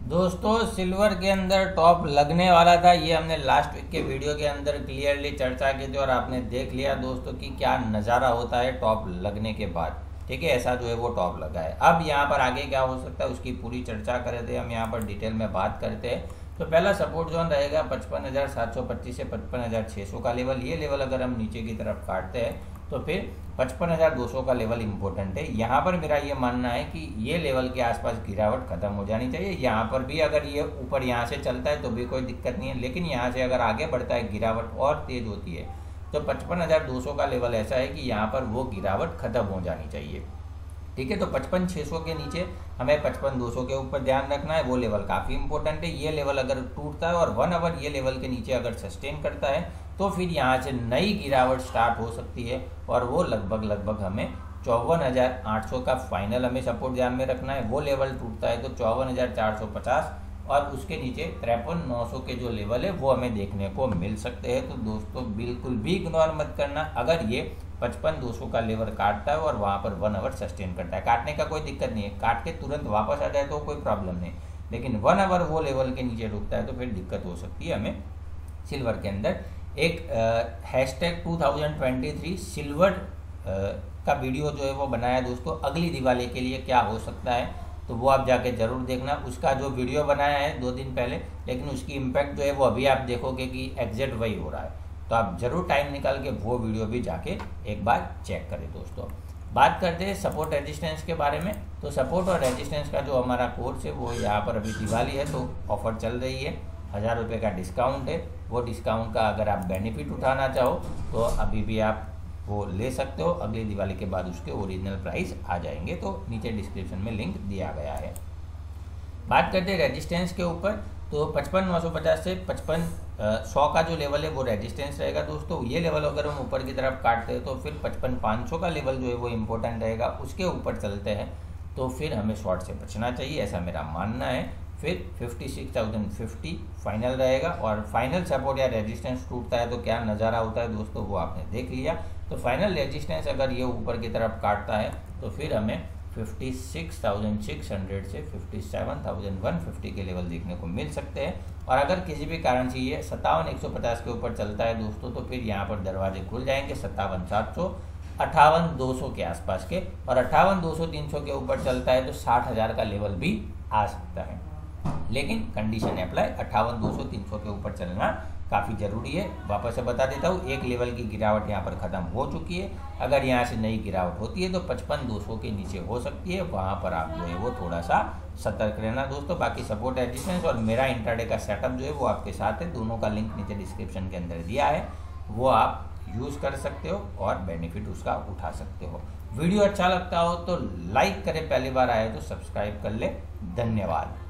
दोस्तों सिल्वर के अंदर टॉप लगने वाला था, ये हमने लास्ट वीक के वीडियो के अंदर क्लियरली चर्चा की थी और आपने देख लिया दोस्तों कि क्या नज़ारा होता है टॉप लगने के बाद। ठीक है, ऐसा जो है वो टॉप लगा है। अब यहाँ पर आगे क्या हो सकता है उसकी पूरी चर्चा करे थे, हम यहाँ पर डिटेल में बात करते हैं। तो पहला सपोर्ट जोन रहेगा 55,725 से 55,600 का लेवल। ये लेवल अगर हम नीचे की तरफ काटते हैं तो फिर 55,200 का लेवल इंपॉर्टेंट है। यहाँ पर मेरा ये मानना है कि ये लेवल के आसपास गिरावट खत्म हो जानी चाहिए। यहाँ पर भी अगर ये ऊपर यहाँ से चलता है तो भी कोई दिक्कत नहीं है, लेकिन यहाँ से अगर आगे बढ़ता है गिरावट और तेज होती है तो 55,200 का लेवल ऐसा है कि यहाँ पर वो गिरावट खत्म हो जानी चाहिए। ठीक है, तो 55,600 के नीचे हमें 55,200 के ऊपर ध्यान रखना है, वो लेवल काफ़ी इंपॉर्टेंट है। ये लेवल अगर टूटता है और 1 आवर ये लेवल के नीचे अगर सस्टेन करता है तो फिर यहाँ से नई गिरावट स्टार्ट हो सकती है और वो लगभग हमें 54,800 का फाइनल हमें सपोर्ट ध्यान में रखना है। वो लेवल टूटता है तो 54,450 और उसके नीचे 53,900 के जो लेवल है वो हमें देखने को मिल सकते हैं। तो दोस्तों बिल्कुल भी इग्नोर मत करना, अगर ये 55,200 का लेवल काटता है और वहाँ पर 1 आवर सस्टेन करता है, काटने का कोई दिक्कत नहीं है, काट के तुरंत वापस आ जाए तो कोई प्रॉब्लम नहीं, लेकिन 1 आवर वो लेवल के नीचे रुकता है तो फिर दिक्कत हो सकती है हमें सिल्वर के अंदर। एक #2023 सिल्वर का वीडियो जो है वो बनाया दोस्तों, अगली दिवाली के लिए क्या हो सकता है, तो वो आप जाके ज़रूर देखना। उसका जो वीडियो बनाया है 2 दिन पहले, लेकिन उसकी इम्पैक्ट जो है वो अभी आप देखोगे कि एग्जैक्ट वही हो रहा है। तो आप ज़रूर टाइम निकाल के वो वीडियो भी जाके एक बार चेक करें। दोस्तों बात करते हैं सपोर्ट रेजिस्टेंस के बारे में। तो सपोर्ट और रेजिस्टेंस का जो हमारा कोर्स है वो यहाँ पर अभी दिवाली है तो ऑफ़र चल रही है, 1000 रुपये का डिस्काउंट है। वो डिस्काउंट का अगर आप बेनिफिट उठाना चाहो तो अभी भी आप वो ले सकते हो, अगली दिवाली के बाद उसके ओरिजिनल प्राइस आ जाएंगे, तो नीचे डिस्क्रिप्शन में लिंक दिया गया है। बात करते हैं रेजिस्टेंस के ऊपर, तो 55,950 से 55,100 का जो लेवल है वो रेजिस्टेंस रहेगा दोस्तों। ये लेवल अगर हम ऊपर की तरफ काटते हैं तो फिर 55,500 का लेवल जो है वो इम्पोर्टेंट रहेगा। उसके ऊपर चलते हैं तो फिर हमें शॉर्ट से बचना चाहिए, ऐसा मेरा मानना है। फिर 56,050 फाइनल रहेगा और फाइनल सपोर्ट या रेजिस्टेंस टूटता है तो क्या नज़ारा होता है दोस्तों वो आपने देख लिया। तो फाइनल रेजिस्टेंस अगर ये ऊपर की तरफ काटता है तो फिर हमें 56,600 से 57,150 के लेवल देखने को मिल सकते हैं। और अगर किसी भी कारण से ये 57,150 के ऊपर चलता है दोस्तों तो फिर यहाँ पर दरवाजे खुल जाएंगे 57,700, 58,200 के आसपास के, और 58,200-300 के ऊपर चलता है तो 60,000 का लेवल भी आ सकता है, लेकिन कंडीशन अप्लाई, 58,200-300 के ऊपर चलना काफ़ी ज़रूरी है। वापस से बता देता हूँ, एक लेवल की गिरावट यहाँ पर ख़त्म हो चुकी है। अगर यहाँ से नई गिरावट होती है तो 55,200 के नीचे हो सकती है, वहाँ पर आप जो है वो थोड़ा सा सतर्क रहना दोस्तों। बाकी सपोर्ट रेजिस्टेंस और मेरा इंट्राडे का सेटअप जो है वो आपके साथ है, दोनों का लिंक नीचे डिस्क्रिप्शन के अंदर दिया है, वो आप यूज़ कर सकते हो और बेनिफिट उसका उठा सकते हो। वीडियो अच्छा लगता हो तो लाइक करें, पहली बार आए तो सब्सक्राइब कर ले। धन्यवाद।